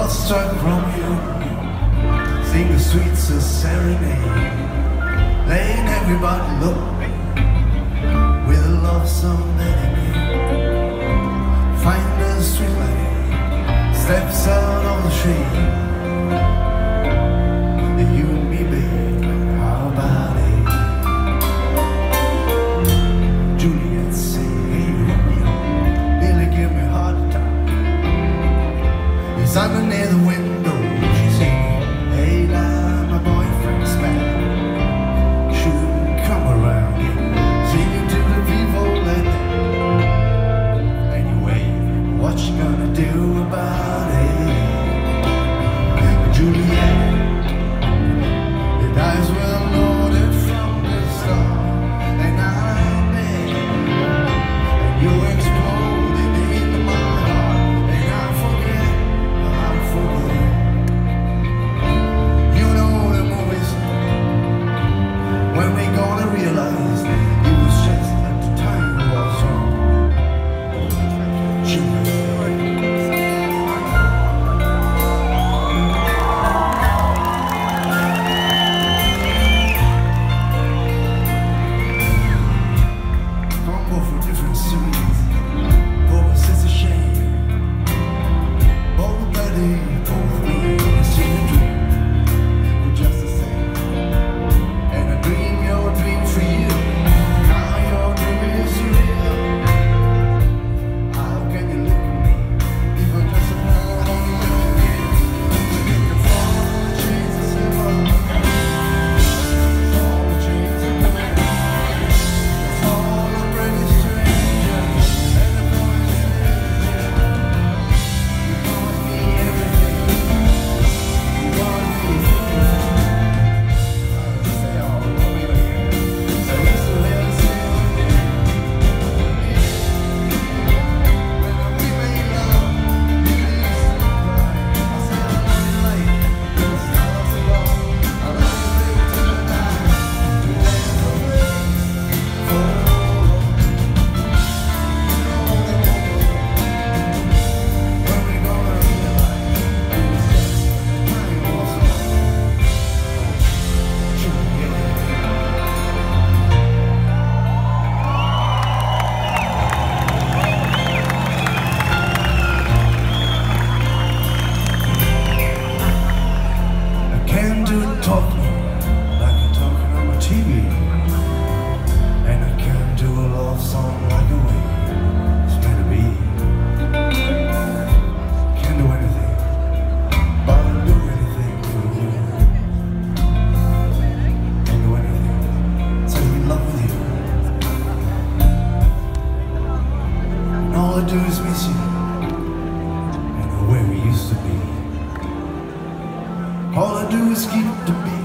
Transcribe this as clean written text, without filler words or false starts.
struck from you, sing the sweets of serenade, laying everybody low with a love song that I made. Find the street light, steps out of the shade, and you and me, babe, how about it? Juliet sing, hey Romeo, Billy give me a heart attack. He's underneath the window, she's singing, hey now my boyfriend's back. Shouldn't come around here, singing to the people like that. Anyway, what you gonna do about it? Juliet, the dice were loaded from the start, and I'm there, and you exploded into my heart, and I forget. You know the movies, when we gonna realize it was just at the time it was wrong. From both different cities, both it's a shame, both bloody, both me, it's in a dream, we're just the same. And I dream your dream for you, now your dream is real. How can you look at me, even just a moment on the again? You can follow the chains of silver, all the chains of gold, it's all a pretty stranger, and the boys say, you caused me everything, you caused me just say all the way again. So it's the little sin when we made love, you used to cry. I said I love you like the stars above, I love you baby till I die, to never break forever. When we gonna realize it was just time was wrong. I can't do talking like I'm talking on my TV, and I can't do a love song like the way it's meant to be. Can't do anything, but I'll do anything for you. Can't do anything, so I'm in love with you. And all I do is miss you, and the way we used to be. All I do is keep the beat.